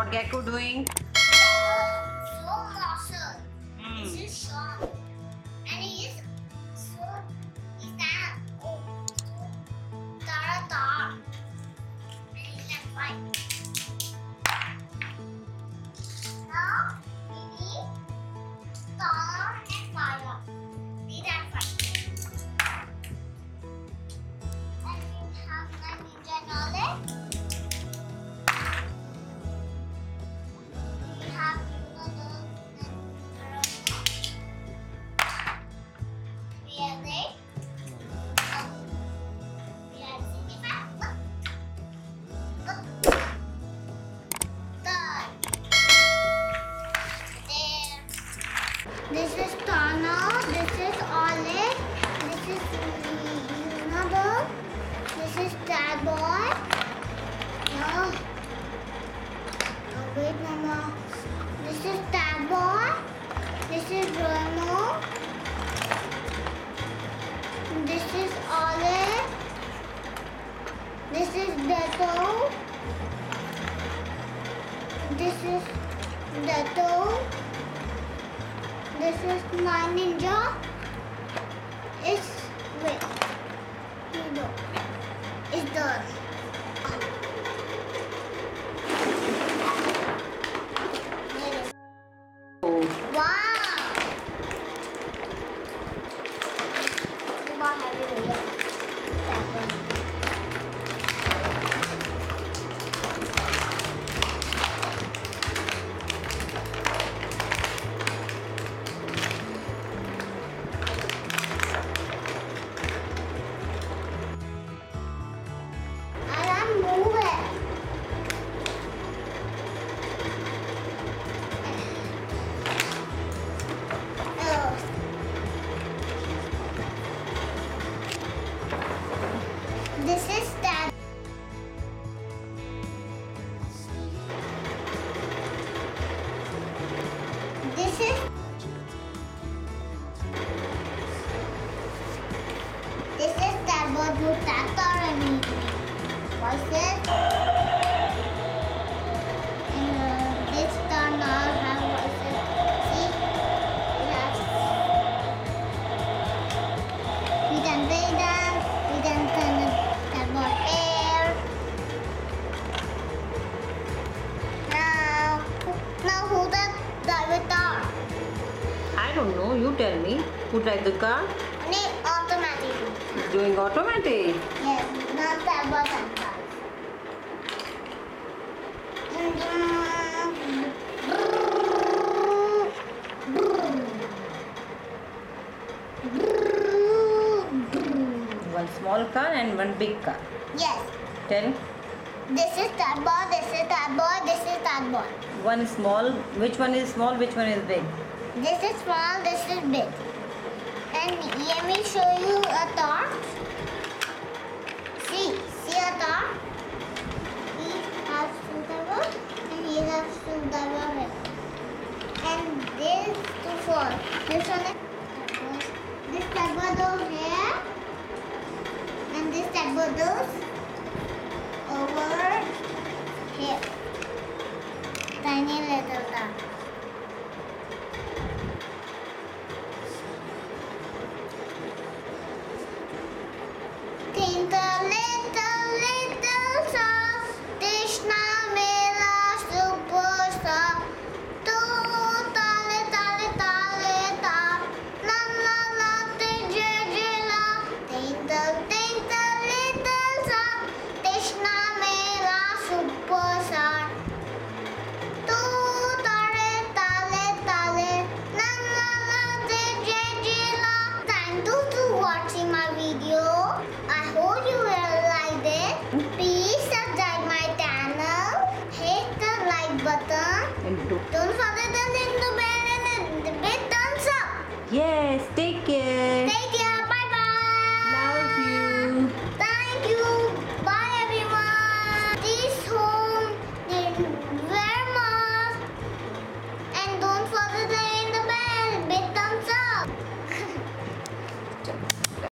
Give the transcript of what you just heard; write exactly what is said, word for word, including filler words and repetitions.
Gekko doing? So muscle. Mm. This is strong. And he is so he's that oh Tara Tar. And he can fight. Now we need Tar and Fire. They can fight. And we have the Ninja Owlette. We have another we have eight. We have sixty-five. Look. Look. Third. There. This is Tana. This is Owlette. This is another. This is Catboy. No. Oh, wait, Mama. This is Catboy. This is Romeo. This is Owlette. This is Gekko. This is Gekko. This is my ninja. It's wait. No. It's done. Oh. Wow! Super heavy video. That one. I can't move it. Oh. This is that. This is. This is that boy who tractor and he voices. And uh, this turn all have voices. See? We have. We can play them. We can turn the that boy air. Now, now who the driver? I don't know. You tell me. Who drives the car? Need automatic. It's doing automatic. Yes, not that was and One small car and one big car. yes, Tell. this is that boy, this is that boy, this is that boy. One is small. Which one is small? Which one is big? This is small, this is big. And let me show you a car. See, see a car? He has two towers and he has two towers. And this two four. This one is